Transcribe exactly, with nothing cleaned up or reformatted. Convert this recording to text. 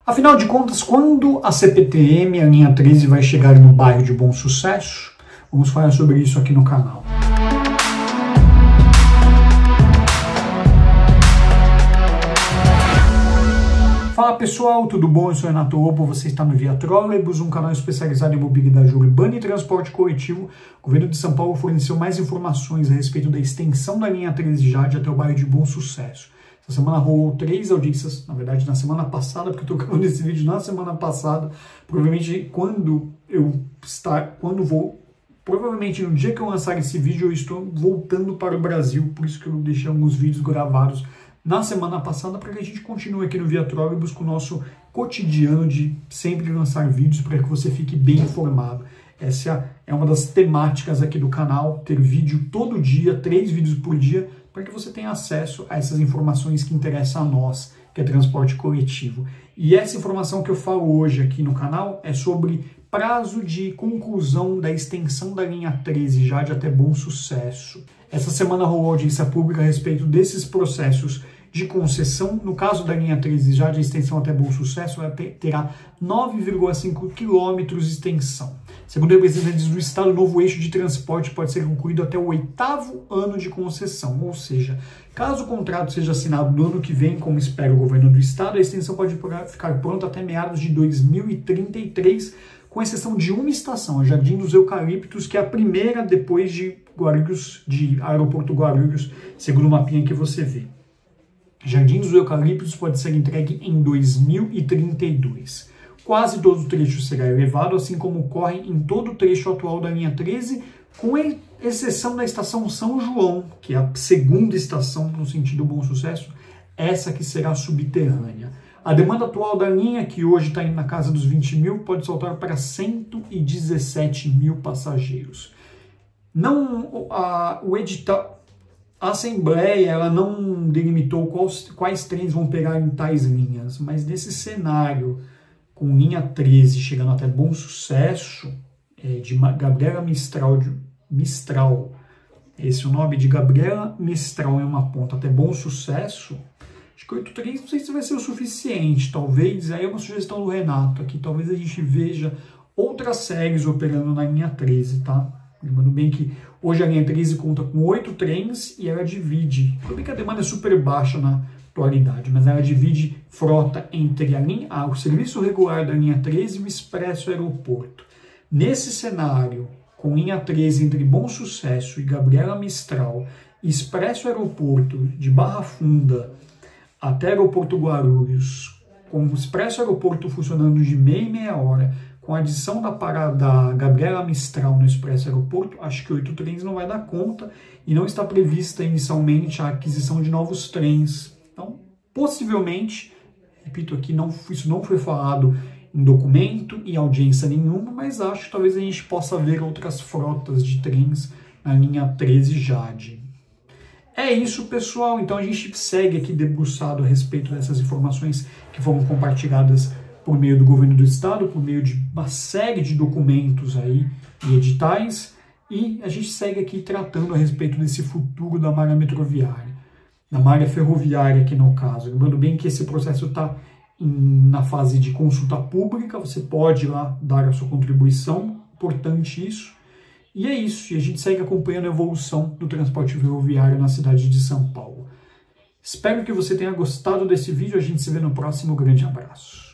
Afinal de contas, quando a C P T M, a linha treze, vai chegar no bairro de Bom Sucesso? Vamos falar sobre isso aqui no canal. Fala pessoal, tudo bom? Eu sou Renato Lobo, você está no Via Trolleybus, um canal especializado em mobilidade urbana e transporte coletivo. O governo de São Paulo forneceu mais informações a respeito da extensão da linha treze Jade até o bairro de Bom Sucesso. Essa semana rolou três audiências, na verdade na semana passada, porque eu estou gravando esse vídeo na semana passada. Provavelmente quando eu estar, quando vou, provavelmente no dia que eu lançar esse vídeo eu estou voltando para o Brasil, por isso que eu deixei alguns vídeos gravados na semana passada, para que a gente continue aqui no Via Trolleybus com o nosso cotidiano de sempre lançar vídeos para que você fique bem informado. Essa é uma das temáticas aqui do canal, ter vídeo todo dia, três vídeos por dia, para que você tenha acesso a essas informações que interessam a nós, que é transporte coletivo. E essa informação que eu falo hoje aqui no canal é sobre prazo de conclusão da extensão da linha treze Jade até Bom Sucesso. Essa semana rolou audiência pública a respeito desses processos de concessão. No caso da linha treze Jade, a extensão até Bom Sucesso terá nove vírgula cinco quilômetros de extensão. Segundo representantes do Estado, o novo eixo de transporte pode ser concluído até o oitavo ano de concessão, ou seja, caso o contrato seja assinado no ano que vem, como espera o governo do Estado, a extensão pode ficar pronta até meados de dois mil e trinta e três, com exceção de uma estação, a Jardim dos Eucaliptos, que é a primeira depois de Guarulhos, de Aeroporto Guarulhos, segundo o mapinha que você vê. Jardim dos Eucaliptos pode ser entregue em dois mil e trinta e dois. Quase todo o trecho será elevado, assim como ocorre em todo o trecho atual da linha treze, com exceção da estação São João, que é a segunda estação no sentido Bom Sucesso, essa que será subterrânea. A demanda atual da linha, que hoje está indo na casa dos vinte mil, pode saltar para cento e dezessete mil passageiros. Não, a, o edital, a Assembleia ela não delimitou quais, quais trens vão pegar em tais linhas, mas nesse cenário, com linha treze chegando até Bom Sucesso, é, de Gabriela Mistral, de, Mistral, esse é o nome de Gabriela Mistral em uma ponta até Bom Sucesso, acho que oito três não sei se vai ser o suficiente, talvez, aí é uma sugestão do Renato aqui, talvez a gente veja outras séries operando na linha treze, tá? Lembrando bem que hoje a linha treze conta com oito trens e ela divide, tudo bem que a demanda é super baixa na atualidade, mas ela divide frota entre a linha, ah, o serviço regular da linha treze e o Expresso Aeroporto. Nesse cenário, com linha treze entre Bom Sucesso e Gabriela Mistral, Expresso Aeroporto de Barra Funda até Aeroporto Guarulhos, com o Expresso Aeroporto funcionando de meia e meia hora, com a adição da parada da Gabriela Mistral no Expresso Aeroporto, acho que oito trens não vai dar conta e não está prevista inicialmente a aquisição de novos trens. Então, possivelmente, repito aqui, não, isso não foi falado em documento e audiência nenhuma, mas acho que talvez a gente possa ver outras frotas de trens na linha treze Jade. É isso, pessoal. Então a gente segue aqui debruçado a respeito dessas informações que foram compartilhadas por meio do governo do estado, por meio de uma série de documentos aí e editais, e a gente segue aqui tratando a respeito desse futuro da malha metroviária, da malha ferroviária aqui no caso. Lembrando bem que esse processo está na fase de consulta pública, você pode lá dar a sua contribuição, importante isso. E é isso, e a gente segue acompanhando a evolução do transporte ferroviário na cidade de São Paulo. Espero que você tenha gostado desse vídeo, a gente se vê no próximo, grande abraço.